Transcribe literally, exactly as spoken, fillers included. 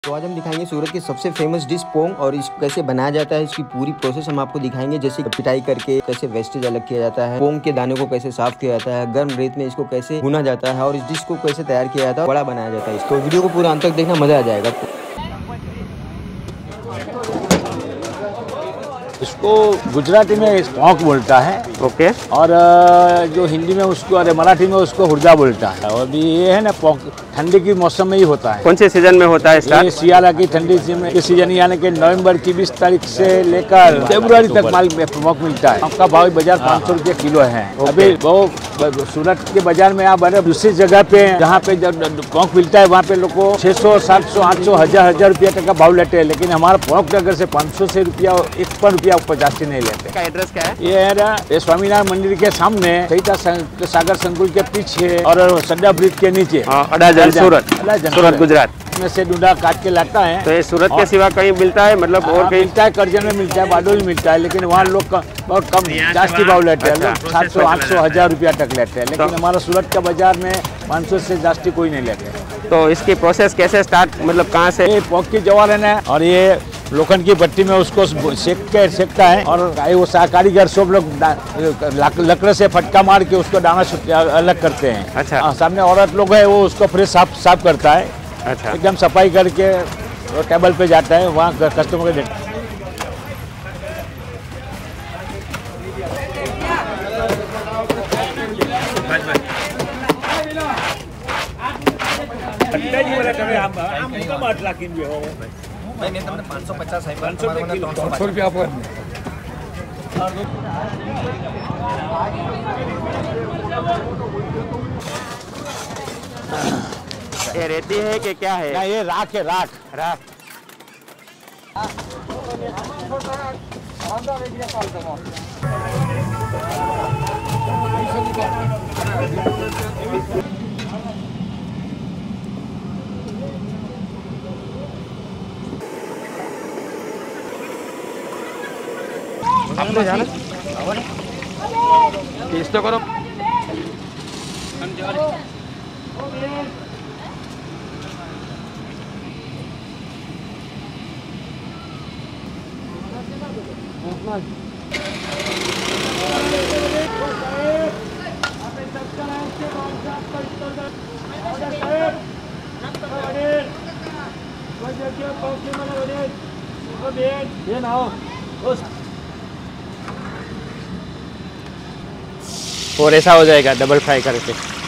तो आज हम दिखाएंगे सूरत की सबसे फेमस डिश पोंग और इसको कैसे बनाया जाता है। इसकी पूरी प्रोसेस हम आपको दिखाएंगे, जैसे पिटाई करके कैसे वेस्टेज अलग किया जाता है, पोंग के दाने को कैसे साफ किया जाता है, गर्म रेत में इसको कैसे भुना जाता है और इस डिश को कैसे तैयार किया जाता है, बड़ा बनाया जाता है। तो वीडियो को पूरा अंत तक देखना, मजा आ जाएगा। इसको गुजराती में पोंक बोलता है। ओके। और जो हिंदी में उसको, अरे मराठी में उसको हुर्जा बोलता है। और ये है ना पोंक ठंडी की मौसम में ही होता है। कौन से सीजन में होता है? ये सियाला की ठंडी के सीजन यानी कि नवंबर की बीस तारीख से लेकर फरवरी तक माल पोंक मिलता है। आपका भाव बाजार पाँच सौ रुपये किलो है। अभी वो सूरत के बाजार में आप दूसरी जगह पे जहाँ पे पोंक मिलता है वहाँ पे लोग को छह सौ सात सौ आठ सौ हजार हजार रुपया तक का भाव लेते हैं, लेकिन हमारा पोंक नगर से पाँच सौ से रुपया एक पर रुपया पचास से नहीं लेते। का एड्रेस क्या है? ये है ना, ये स्वामीनारायण मंदिर के सामने सहिता सागर संकुल के पीछे और सड्डा ब्रिज के नीचे, सूरत सूरत गुजरात में से डूडा काट के लाता है। तो ये सूरत के सिवा कहीं मिलता है, मतलब और कहीं मिलता है? करजन में मिलता है, बाडोल में मिलता है, लेकिन वहाँ लोग बहुत कम जास्ती भाव लेते हैं। सात सौ आठ सौ हजार रुपया तक लेते हैं, लेकिन हमारा सूरत का बाजार में पाँच सौ से जास्ती कोई नहीं लेते। तो इसकी प्रोसेस कैसे स्टार्ट, मतलब कहाँ से? ये पोंक की जवार है ना, और ये लोखंड की भट्टी में उसको सेक के सेकता है। और वो कारीगर सब लोग लकड़ से फटका मार के उसको दाना अलग करते हैं। अच्छा। आ, सामने औरत लोग है, वो उसको फ्रेश साफ साफ करता है। अच्छा। एकदम सफाई करके वो टेबल पे जाता है, वहाँ कस्टमर को देता है। पाँच सौ पचास रुपया पर ये रेती है कि क्या है? ना, ये राख है, राख राख। आपने जाना टेस्ट तो करो। और ऐसा हो जाएगा डबल फ्राई करके।